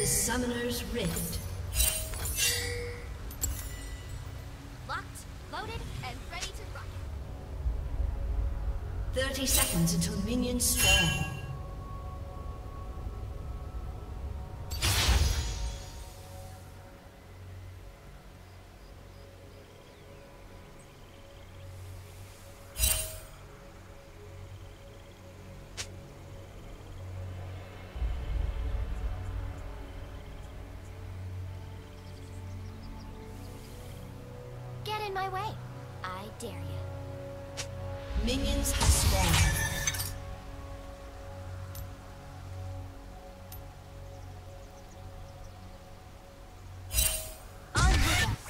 is Summoner's Rift. Locked, loaded, and ready to rock. 30 seconds until minions spawn. Get in my way. I dare you. Minions have spawned. On with us.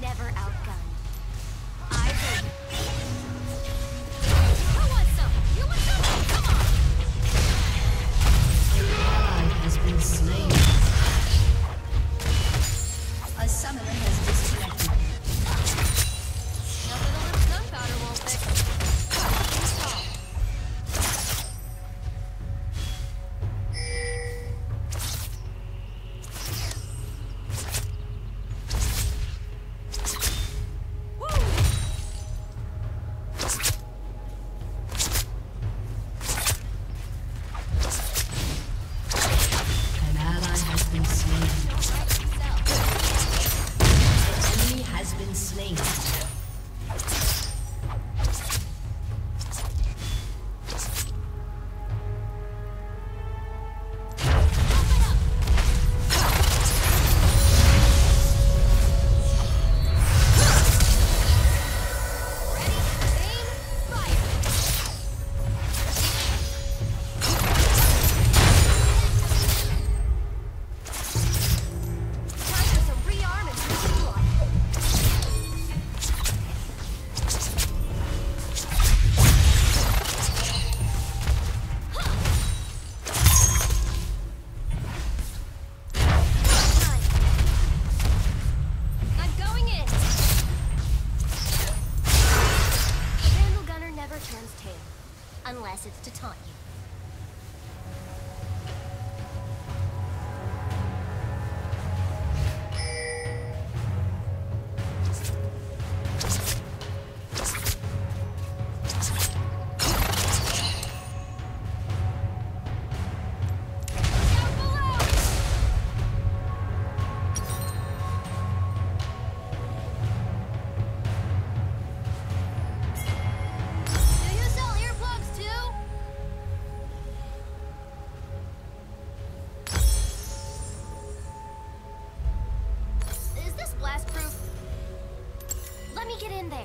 never outgunned. I win. Who wants some? You want some? Come on! An ally has been slain. A summoner has disconnected. Nothing a little gunpowder won't fix. Install. An ally has been slain. An enemy has been slain. Time for some rearm and resupply. I'm going in. The Vandal Gunner never turns tail, unless it's to taunt you. Down below! Do you sell earplugs too? Is this blast proof? Let me get in there.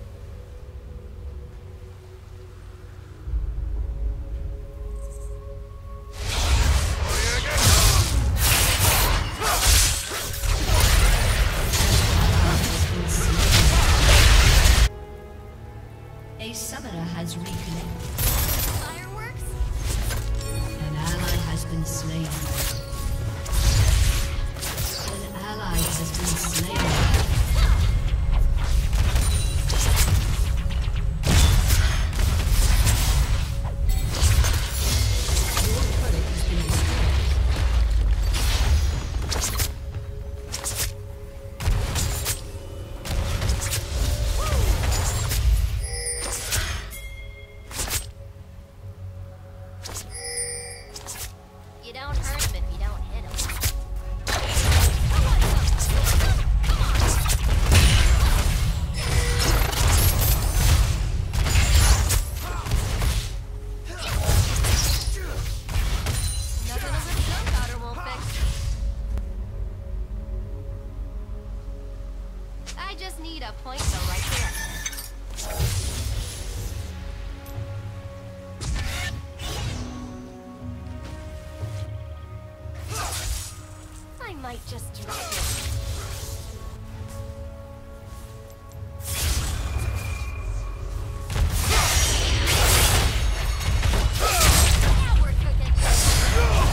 A summoner has reconnected. Fireworks? An ally has been slain. An ally has been slain. Your turret has been destroyed. You don't hurt him if you don't hit him. Nothing a little gunpowder won't fix. I just need a point to right there. I might just drop it. Now we're cooking.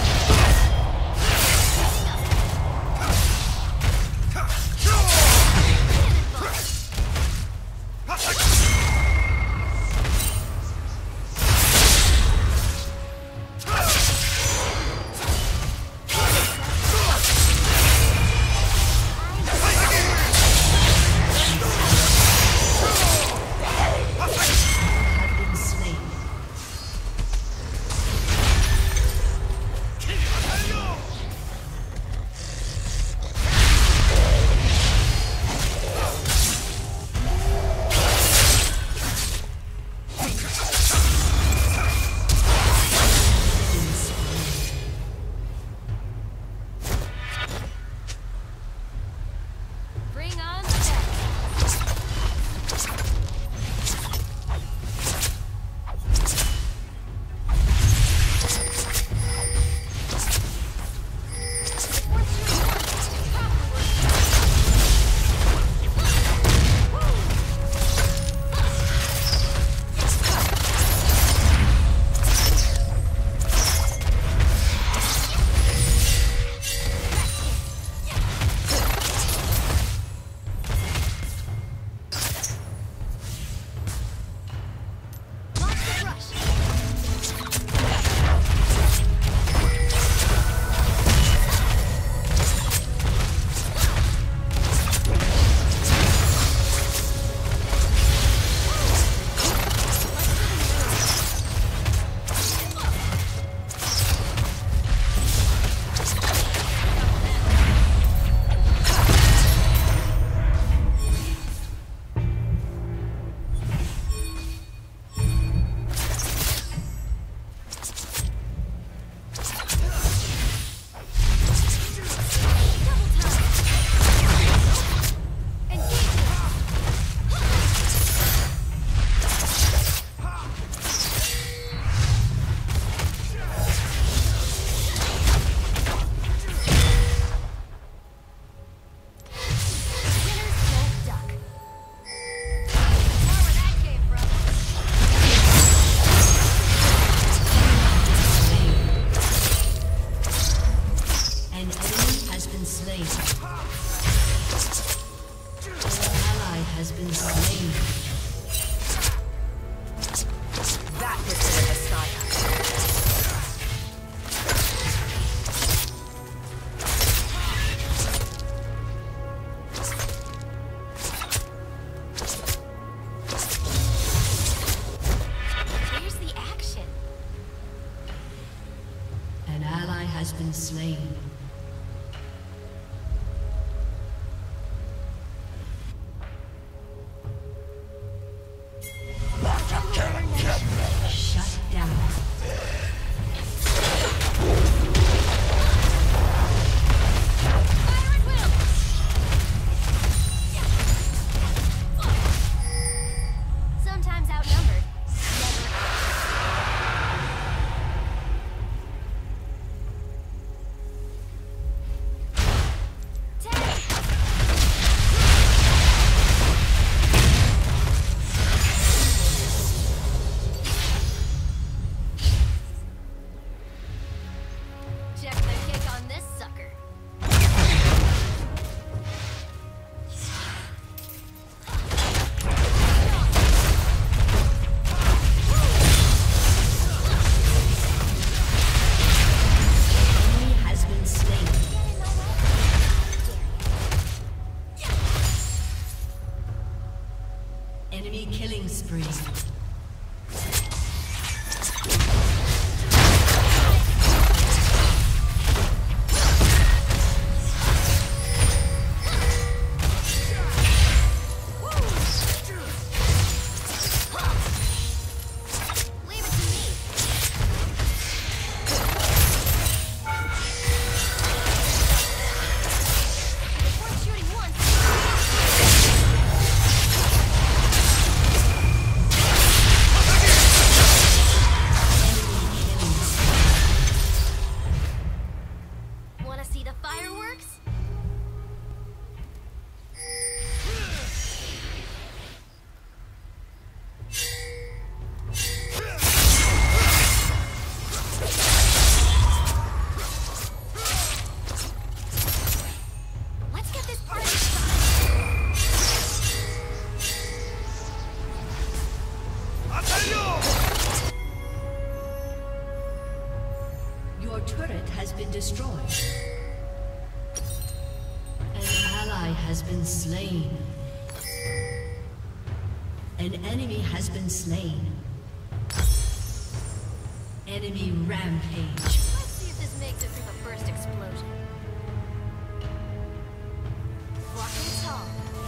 Has been slain. That was the Messiah. Where's the action? An ally has been slain. Enemy killing spree. Your turret has been destroyed. An ally has been slain. An enemy has been slain. Enemy rampage. Let's see if this makes it through the first explosion. Walking tall.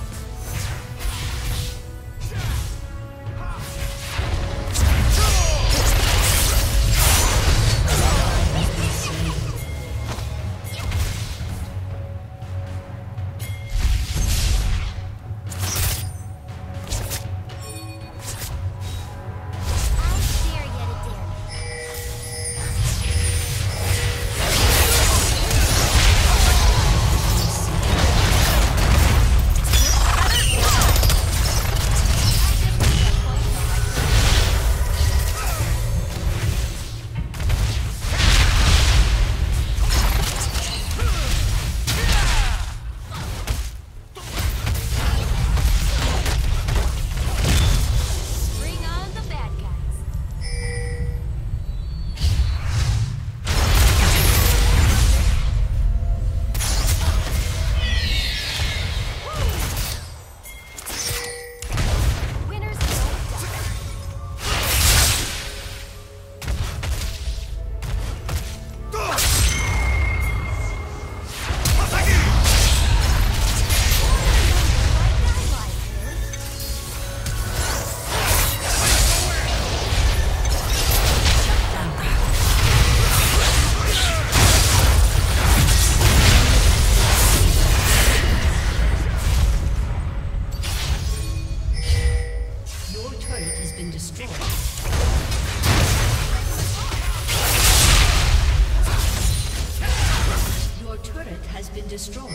Destroyed.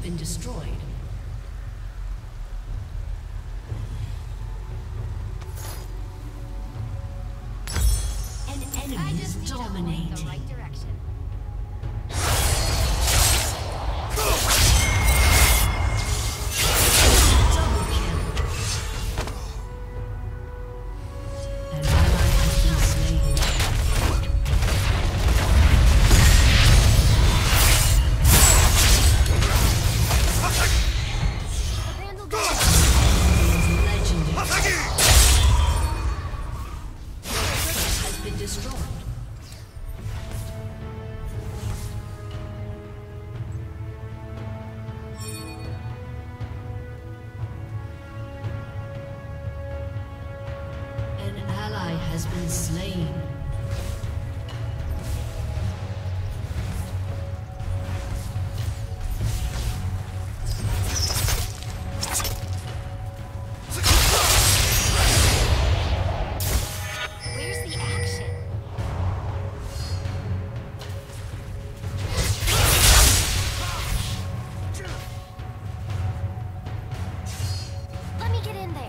been destroyed. An enemy is dominating. The right direction. Double kill. An ally has been slain. Vandal down. Legendary. Turret has been destroyed. An ally has been slain. Where's the action? Let me get in there.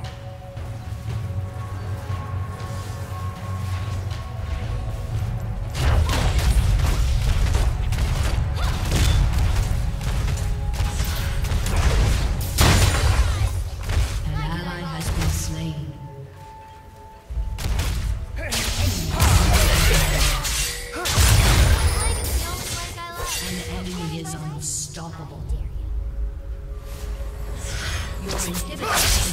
An ally has been slain. Like it's the only like I like. An enemy is unstoppable. Dare you. Your inhibitor